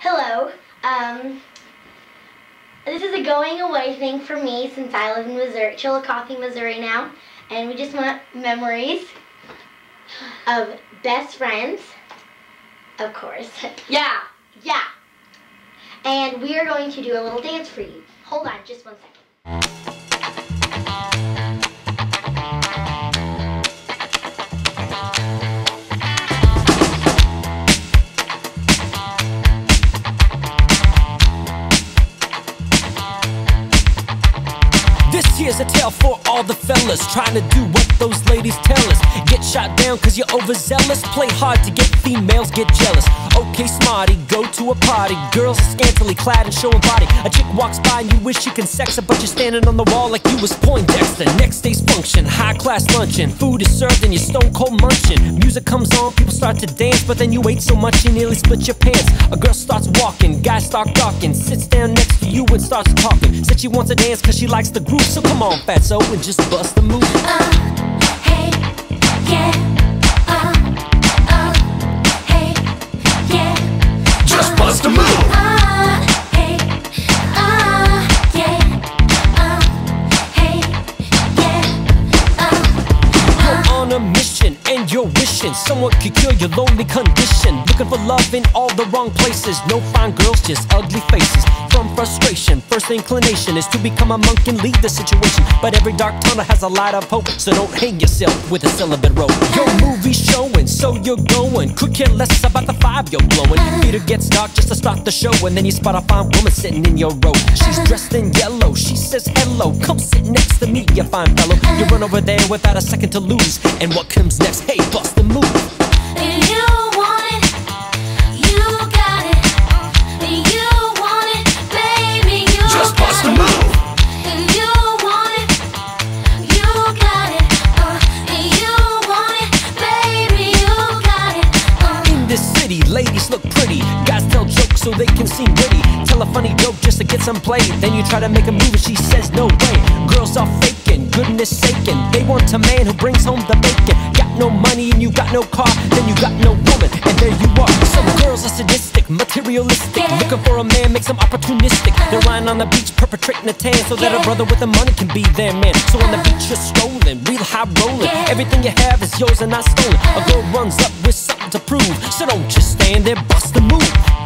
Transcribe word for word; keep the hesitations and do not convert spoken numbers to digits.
Hello. Um, this is a going away thing for me since I live in Missouri, Chillicothe, Missouri now, and we just want memories of best friends, of course. Yeah, yeah. And we are going to do a little dance for you. Hold on, just one second. This here's a tale for all the fellas trying to do what those ladies tell us. Get shot down cause you're overzealous. Play hard to get females, get jealous. Okay, smarty, go to a party. Girls are scantily clad and showing body. A chick walks by and you wish you can sex her, but you're standing on the wall like you was Poindexter. Next day's function, high class luncheon. Food is served and you're stone cold munching. Music comes on, people start to dance, but then you ate so much you nearly split your pants. A girl starts walking, guys start gawking. Sits down next to you and starts talking. Said she wants to dance cause she likes the groove. So come on, fatso, and just bust the move. Uh, hey, yeah. Uh, uh, hey, yeah. Just bust the move. Uh, hey, uh, yeah. Uh, hey, yeah. Uh, You're on a mission and you're wishing someone could cure your lonely condition. Looking for love in all the wrong places. No fine girls, just ugly faces. From frustration, first inclination is to become a monk and leave the situation. But every dark tunnel has a light of hope, so don't hang yourself with a celibate rope. Your movie's showing, so you're going. Could care less about the five you're blowing. Theater gets dark just to start the show, and then you spot a fine woman sitting in your row. She's dressed in yellow, she says hello. Come sit next to me, you fine fellow. You run over there without a second to lose. And what comes next? Hey, bust the move. you want it, you got it. You want it, baby, you Just got bust the it. move. You want it, you got it. Uh, you want it, baby, you got it. Uh. In this city, ladies look pretty. Guys tell jokes so they can seem witty. Tell a funny joke just to get some play. Then you try to make a move and she says no way. Girls are faking, goodness saking. They want a man who brings home the bacon. Got no money and you got no car, then you got no woman, and there you are. Some girls are sadistic, materialistic. Looking for a man, makes them opportunistic. They're lying on the beach, perpetrating a tan, so that a brother with the money can be their man. So on the beach you're strolling, real high rolling. Everything you have is yours and not stolen. A girl runs up with something to prove, so don't just stand there, bust the move.